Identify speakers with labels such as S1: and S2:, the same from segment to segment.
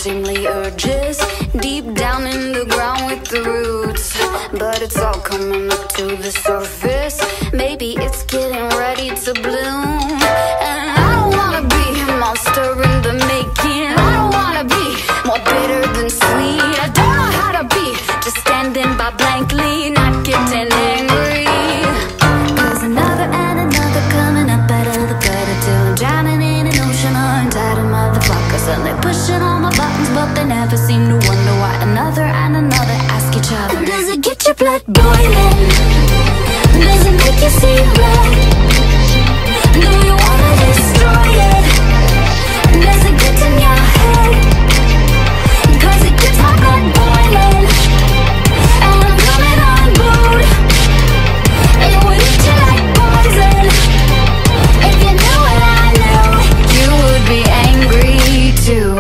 S1: unseemly urges deep down in the ground with the roots. But it's all coming up to the surface. Maybe it's getting ready to bloom. And I don't wanna be a monster in the making. I don't wanna be more bitter than sweet. I don't know how to be just standing by blankly, not getting angry. There's another and another coming up out of the gutter till I'm drowning in an ocean of entitled motherfuckers. And they're pushing all my buttons, but they never seem to wonder why. Another and another ask each other, does it get your blood boiling? Does it make you see red? Do you wanna destroy it? Does it get in your head? Cause it gets my blood boiling, and I'm coming unglued. It would eat you like poison. If you knew what I knew, you would be angry too.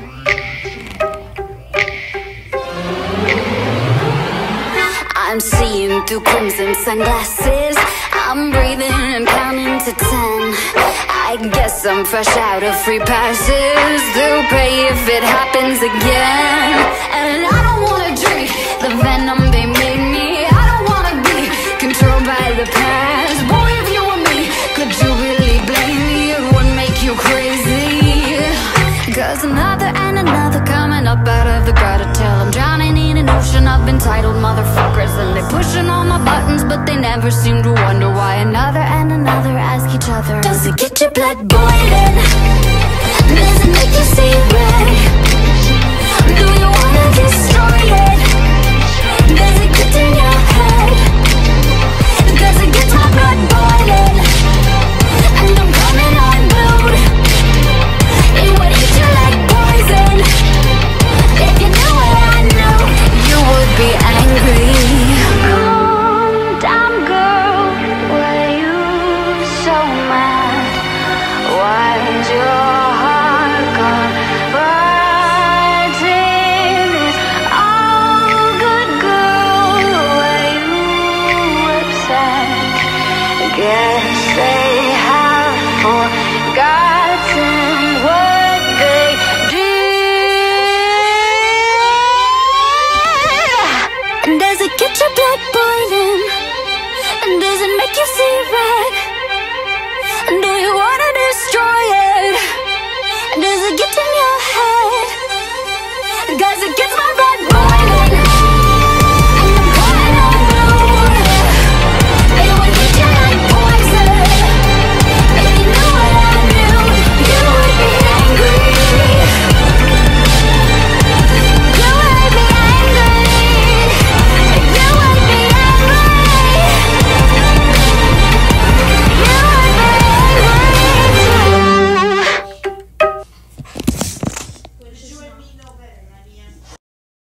S1: I'm seeing through crimson sunglasses. I'm breathing and counting to 10. I guess I'm fresh out of free passes. They'll pay if it happens again. And I don't wanna drink the venom they made me. I don't wanna be controlled by the past. Boy, if you were me, could you really blame me? It would make you crazy. Cause another and another coming up out of the gutter till I'm drowning in an ocean of entitled motherfuckers. And they're pushing all my buttons, but they never seem to wonder why. Another and another ask each other, does it get your blood boiling? Does it make you see red? Do you wanna destroy it? Does it get in your head? Does it get my blood boiling? And I'm coming unglued. It would eat you like poison. If you knew what I knew, you would be angry. Calm down, girl, why you so mad? Why's your heart gone writing this all good, girl? Why you upset? Guess they have forgotten what they did. And does it get your blood boiling? And does it make you see red? And do you wanna destroy